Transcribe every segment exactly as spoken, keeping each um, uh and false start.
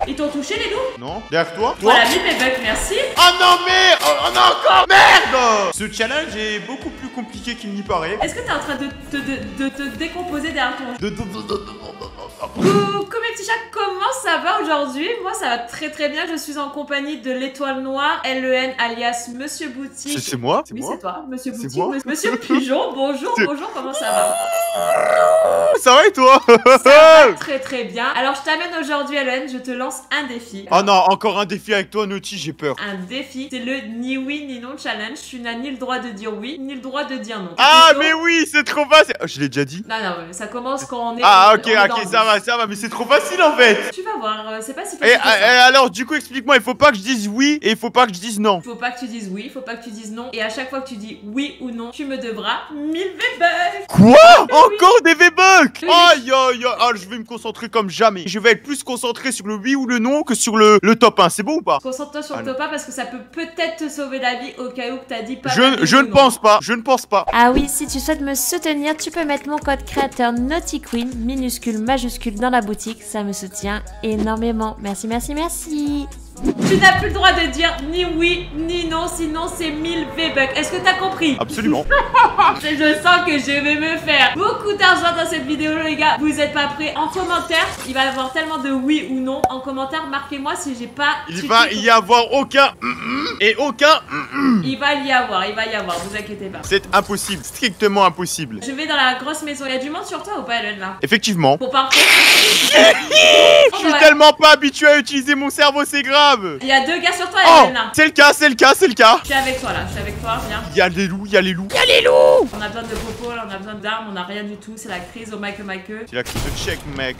Ils t'ont touché les loups? Non. Derrière toi? Voilà, mille V-Bucks, merci. Oh non mais oh, oh non encore merde. Ce challenge est beaucoup plus compliqué qu'il n'y paraît. Est-ce que t'es en train de te de, de, te décomposer derrière ton... De, de, de, de, de, de... Coucou mes petits chats, comment ça va aujourd'hui? Moi ça va très très bien, je suis en compagnie de l'étoile noire, L E N alias Monsieur Boutique. C'est moi? Oui c'est toi, Monsieur Boutique, moi Monsieur Pigeon, bonjour, bonjour, comment ça va? Ça va et toi? Ça va très très bien. Alors je t'amène aujourd'hui L E N, je te lance un défi. Oh non, encore un défi avec toi Naughty, j'ai peur. Un défi, c'est le ni oui ni non challenge. Tu n'as ni le droit de dire oui, ni le droit de dire non. Ah plutôt... mais oui, c'est trop facile. Oh, je l'ai déjà dit. Non non, mais ça commence quand on est... Ah ok, on est ok, dans ça le... va, ça va, mais c'est trop facile en fait. Tu vas voir, euh, c'est pas si Et, facile que ça. et alors du coup explique-moi, il faut pas que je dise oui et il faut pas que je dise non. Faut pas que tu dises oui, faut pas que tu dises non. Et à chaque fois que tu dis oui ou non, tu me devras mille V-Bucks. Quoi? Oui. Encore des V-Bucks? Oui. Aïe aïe aïe, ah, je vais me concentrer comme jamais. Je vais être plus concentré sur le oui ou le non que sur le, le top un, c'est bon ou pas? Concentre-toi sur le Alors. top un parce que ça peut peut-être te sauver la vie au cas où que t'as dit pas. Je, je ne pense pas, je ne pense pas. Ah oui, si tu souhaites me soutenir, tu peux mettre mon code créateur Naughty Queen, minuscule, majuscule dans la boutique, ça me soutient énormément. Merci, merci, merci. Tu n'as plus le droit de dire ni oui ni non, sinon c'est mille V-Bucks. Est-ce que t'as compris? Absolument. Je sens que je vais me faire beaucoup d'argent dans cette vidéo les gars. Vous êtes pas prêts? En commentaire, il va y avoir tellement de oui ou non. En commentaire, marquez-moi si j'ai pas... Il va y avoir aucun et aucun. Il va y avoir, il va y avoir, vous inquiétez pas. C'est impossible, strictement impossible. Je vais dans la grosse maison. Il y a du monde sur toi ou pas, Ellen, là? Effectivement. Pour parfait. Je suis tellement pas habitué à utiliser mon cerveau, c'est grave. Il y a deux gars sur toi, Oh, Ellen, là. c'est le cas, c'est le cas, c'est le cas. Je suis avec toi, là. Je suis avec toi, viens. Il y a les loups, il y a les loups. Il y a les loups. On a besoin de popo, là, on a besoin d'armes, on a rien du tout. C'est la crise au Mike Mike. C'est la crise de check, mec.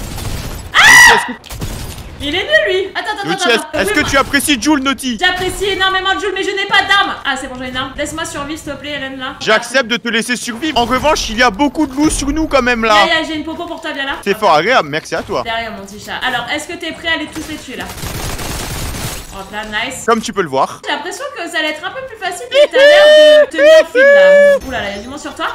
Il est nul, lui. Attends, attends, Naughty, attends. est-ce que tu apprécies Jules, Naughty? J'apprécie énormément Jules, mais je n'ai pas d'armes. Ah, c'est bon, j'ai une arme. Laisse-moi survivre, s'il te plaît, Hélène, là. J'accepte de te laisser survivre. En revanche, il y a beaucoup de loups sur nous quand même là. Y'a, y'a, j'ai une popo pour toi, viens là. C'est fort agréable, merci à toi. Derrière, mon petit chat. Alors, est-ce que t'es prêt à les tous les tuer, là? Hop là, nice. Comme tu peux le voir. J'ai l'impression que ça allait être un peu plus facile, mais t'as l'air de tenir le fil, là. Oula, là, y'a du monde sur toi.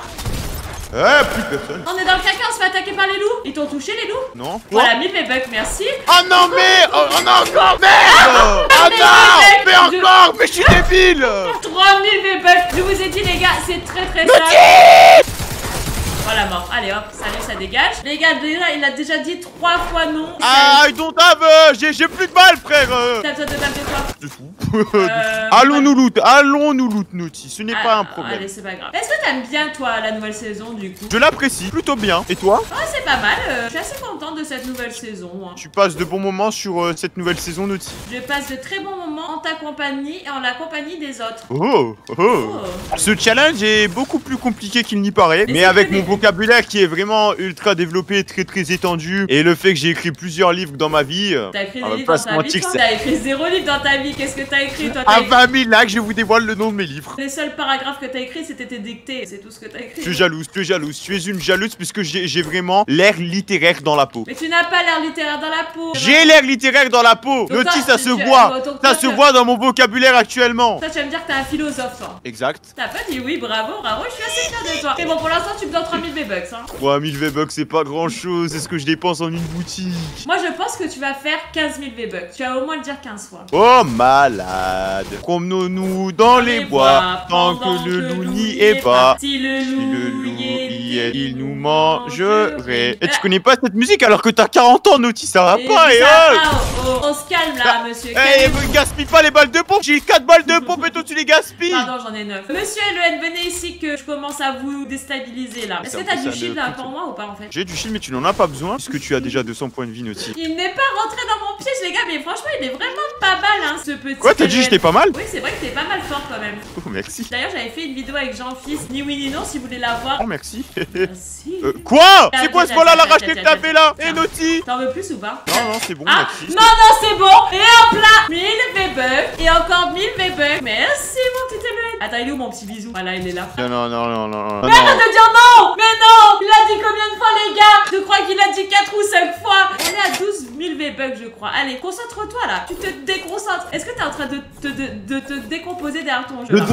Eh, plus personne. On est dans le caca, on se fait attaquer par les loups. Ils t'ont touché, les loups? Non. Voilà, mille V-Bucks, merci. Oh non mais oh, oh non encore merde. Oh mais non. Mais je- encore. Mais je suis débile. trois mille V-Bucks. Je vous ai dit, les gars, c'est très très simple. Voilà, mort. Allez hop, salut, ça dégage. Les gars, déjà, il a déjà dit trois fois non. Ah, I don't have euh, J'ai j'ai plus de balles, frère. T'as besoin de balle de quoi? C'est tout. Euh, Allons-nous loot, allons-nous loot, Naughty. Ce n'est Ah, pas un problème. Allez, c'est pas grave. Est-ce que t'aimes bien, toi, la nouvelle saison, du coup? Je l'apprécie plutôt bien. Et toi? Oh, c'est pas mal. euh, je suis assez contente de cette nouvelle saison. hein. Tu passes de bons moments sur euh, cette nouvelle saison, Naughty. Je passe de très bons moments en ta compagnie et en la compagnie des autres. Oh, oh. Oh. Ce challenge est beaucoup plus compliqué qu'il n'y paraît, Mais mais c'est avec que mon des- vocabulaire qui est vraiment ultra développé, très très étendu, et le fait que j'ai écrit plusieurs livres dans ma vie, euh, T'as écrit on des va livres pas dans se ta vie, mentir, toi? c'est- T'as écrit zéro livre dans ta vie. Qu'est-ce que t'as écrit, toi? T'as à écrit- vingt mille likes, je vous dévoile le nom de mes livres. Les seuls paragraphes que t'as écrits, c'était tes dictées. C'est tout ce que t'as écrit. Tu es jalouse, tu es jalouse, tu es une jalouse puisque j'ai j'ai vraiment l'air littéraire dans la peau. Mais tu n'as pas l'air littéraire dans la peau. J'ai l'air littéraire dans la peau. Donc Naughty, toi, ça tu- se tu- voit. donc toi, Ça se tu- voit dans mon vocabulaire actuellement. Toi, tu vas me dire que t'es un philosophe, toi. Exact. T'as pas dit oui, bravo, bravo, je suis assez fière de toi. Mais bon, pour l'instant, tu me donnes trois mille V-Bucks, hein. trois mille V-Bucks, c'est pas grand chose. C'est ce que je dépense en une boutique. Moi, je pense que tu vas faire quinze mille V-Bucks. Tu vas au moins le dire quinze fois. Oh malade, promenons-nous dans les bois tant que le loup n'y est pas. Si le Si loup le loup y y est, est, il nous mangerait. Et tu Ah, connais pas cette musique alors que t'as quarante ans, Naughty, ça va et pas, et ça oh. va, oh, oh, on se calme là, monsieur. Eh, calmez-vous. me gaspille pas les balles de pompe, j'ai quatre balles de pompe et toi tu les gaspilles. Pardon, j'en ai neuf. Monsieur L E N, venez ici que je commence à vous déstabiliser là. Est-ce C'est que un t'as peu du ça, shield le là truc. pour moi ou pas en fait? J'ai du shield mais tu n'en as pas besoin puisque tu as déjà deux cents points de vie, Naughty. Il n'est pas rentré dans mon piège les gars, mais franchement il est vraiment pas mal hein ce petit. Quoi, t'as dit L E N. j'étais pas mal? Oui, c'est vrai que t'es pas mal fort quand même. Oh merci. D'ailleurs, j'avais fait une vidéo avec Jean-Fils, ni oui ni non, si vous voulez la voir. Oh merci. Merci. Euh, quoi? Tiens, C'est quoi ce tiens, voilà tiens, la tiens, rachetée que tiens, t'as tiens, fait là? tiens. Eh Naughty? T'en veux plus ou pas? Non, non, c'est bon, Ah, merci. non, non, c'est bon. Et hop là, mille V-Bucks. Et encore mille V-Bucks. Merci, mon petit L E N. Attends, il est où mon petit bisou? Voilà, il est là. Non, non, non, non, non, non. Mais arrête de dire non. Mais non. Il a dit combien de fois, les gars? Je crois qu'il a dit quatre ou cinq fois. On est à douze mille V-Bucks, je crois. Allez, concentre-toi là. Tu te déconcentres. Est-ce que t'es en train de te, de, de te décomposer derrière ton jeu là?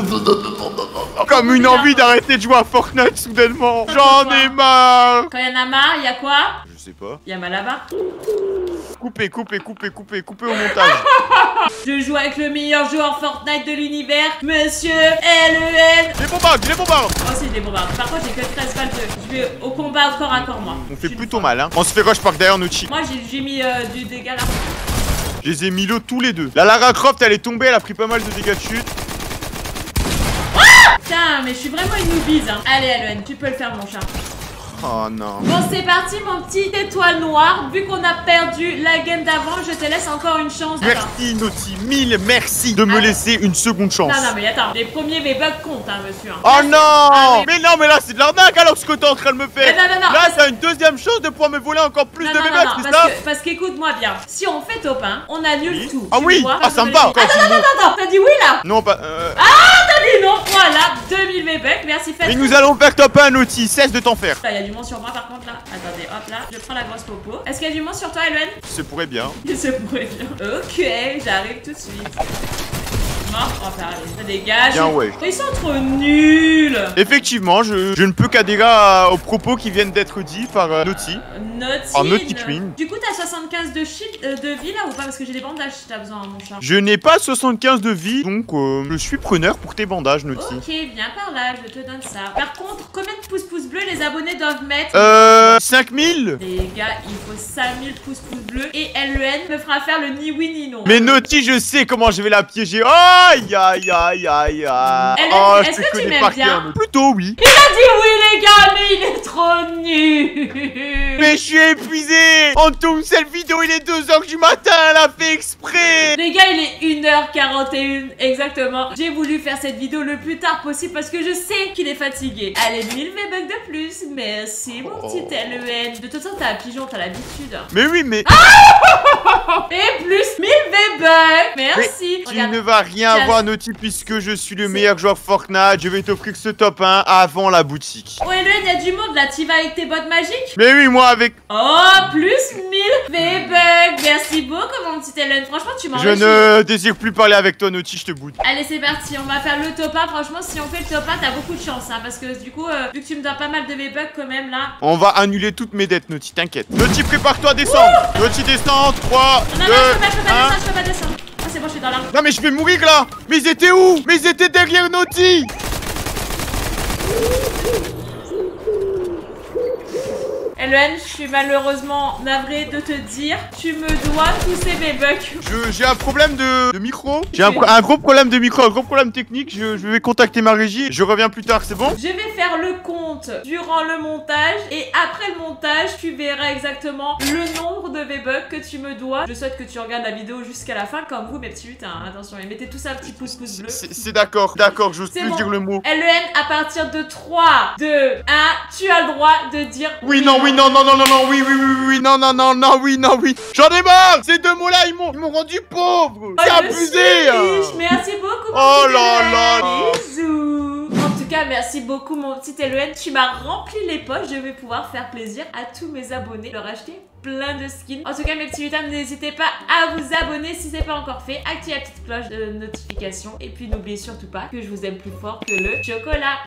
Comme une envie d'arrêter de jouer à Fortnite soudainement. J'en ai marre. Quand il y en a marre, il y a quoi? Je sais pas. Il y a Malabar. coupez, coupez, coupez, coupez, coupez au montage. Je joue avec le meilleur joueur Fortnite de l'univers, Monsieur L E N. Je les bombarde, je les bombarde. Moi aussi, je les bombarde. Par contre, j'ai que treize balles de. Je vais au combat au corps à corps, moi. On fait plutôt mal, hein. On se fait rush par derrière Naughty. Moi, j'ai mis euh, du dégât là. Je les ai mis l'eau tous les deux. La Lara Croft, elle est tombée, elle a pris pas mal de dégâts de chute. Putain, mais je suis vraiment une noobise, hein. Allez, L E N, tu peux le faire, mon chat. Oh non. Bon, c'est parti, mon petit étoile noire. Vu qu'on a perdu la game d'avant, je te laisse encore une chance. Attends. Merci Naughty, mille merci de me Attends. laisser une seconde chance. Non, non, mais attends, les premiers V-Bucks comptent, hein, monsieur. Oh Là, non Ah, oui. Mais non, mais là c'est de l'arnaque alors ce que t'es en train de me faire. Mais non, non, non, Là parce- t'as une deuxième chance de pouvoir me voler encore plus Non, de non, mes non, bucks, non, c'est parce ça que, parce qu'écoute-moi bien. Si on fait top un, on annule Oui. tout. Ah Tu oui. vois, Ah, ça me va. Attends, Quand tu attends, me- attends, attends, t'as dit oui là. Non, pas... Euh... T'as dit non. Voilà, deux mille V-Bucks, merci, faites. Mais nous allons faire top un Naughty, cesse de t'en faire. Là, il y a du monde sur moi par contre là. Attendez, hop là, je prends la grosse popo. Est-ce qu'il y a du monde sur toi, L E N? Ça pourrait bien. Ça pourrait bien. Ok, j'arrive tout de suite. Non, on va faire aller. Ça dégage. Bien, ouais. Ils sont trop nuls. Effectivement, je, je ne peux qu'adhérer à- aux propos qui viennent d'être dits par euh, Naughty. Naughty. Oh, Naughty Queen. Du coup, t'as soixante-quinze de shield euh, de vie là ou pas? Parce que j'ai des bandages si t'as besoin, mon chat. Je n'ai pas soixante-quinze de vie, donc euh, je suis preneur pour tes bandages, Naughty. Ok, viens par là, je te donne ça. Par contre, combien de pouces pouces bleus les abonnés doivent mettre? Euh... cinq mille. Les gars, il faut cinq mille pouces pouces bleus et L E N me fera faire le ni oui ni non. Mais Naughty, je sais comment je vais la piéger. Aïe, aïe, aïe, aïe, aïe. Elle, Oh, est-ce je te que tu connais m'aimes par bien? cœur, Naughty. Plutôt, oui. Il a dit oui les gars, mais il est trop nul. Mais je suis épuisé. On tourne cette vidéo, il est deux heures du matin, elle a fait exprès. Les gars, il est une heure quarante et une exactement. J'ai voulu faire cette vidéo le plus tard possible parce que je sais qu'il est fatigué. Allez, mille V-Bucks de plus. Merci, mon Oh. petit L E N. De toute façon, t'as un pigeon, t'as l'habitude. Mais oui, mais... Et plus mille V-Bucks. Merci. Tu Regarde. ne vas rien Tiens. avoir, Naughty, puisque je suis le meilleur joueur Fortnite. Je vais t'offrir ce top un avant la boutique. Oh, L E N, il y a du monde là. Tu vas avec tes bottes magiques? Mais oui, moi, avec... Oh, plus mille V-Bucks. Merci beaucoup, mon petit L E N. Franchement, tu m'en Je ne désire plus parler avec toi, Naughty, je te boude. Allez, c'est parti, on va faire le top un. Franchement, si on fait le top un, t'as beaucoup de chance, hein, parce que du coup, euh, vu que tu me dois pas mal de V-Bucks quand même là. On va annuler toutes mes dettes, Naughty, t'inquiète. Naughty, prépare-toi à descendre. Naughty, descend. trois, Non, non, deux, non, je peux pas, je peux pas un. descendre, je peux pas descendre. Ah, c'est bon, je suis dans l'arbre. Non, mais je vais mourir là. Mais ils étaient où? Mais ils étaient derrière Naughty. L E N, je suis malheureusement navrée de te dire, tu me dois tous ces V-Bucks. Je- J'ai un problème de, de micro. J'ai un, pro- un gros problème de micro, un gros problème technique. Je, je vais contacter ma régie. Je reviens plus tard, c'est bon? Je vais faire le compte durant le montage et après le montage, tu verras exactement le nombre de V-Bucks que tu me dois. Je souhaite que tu regardes la vidéo jusqu'à la fin, comme vous, mes petits lutins. hein. Attention, et mettez tous un petit pouce pouce bleu. C'est c'est d'accord, d'accord, j'ose C'est plus bon. dire le mot. L E N, à partir de trois, deux, un, tu as le droit de dire Oui, non, oui, non, non, non, non, non, oui, oui, oui, oui, non, non, non, non, oui, non, oui. J'en ai marre. Ces deux mots-là, ils m'ont ils m'ont rendu pauvre. Oh, C'est je abusé. suis hein. riche. Merci beaucoup, mon Oh petit là L E N. là là. Bisous. En tout cas, merci beaucoup, mon petit L E N. Tu m'as rempli les poches. Je vais pouvoir faire plaisir à tous mes abonnés, leur acheter plein de skins. En tout cas, mes petits lutins, n'hésitez pas à vous abonner si c'est pas encore fait. Activez la petite cloche de notification. Et puis, n'oubliez surtout pas que je vous aime plus fort que le chocolat.